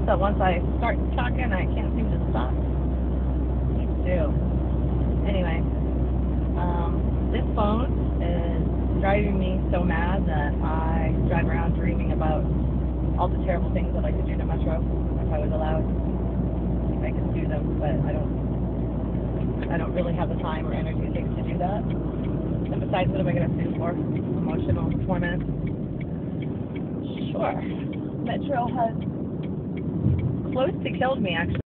that once I start talking, I can't seem to stop. Me too. Anyway, this phone is driving me so mad that I drive around dreaming about all the terrible things that I could do to Metro if I was allowed. I could do them, but I don't really have the time or energy it takes to do that. And besides, what am I going to sue for? Emotional torment? Sure. Metro has close to killed me, actually.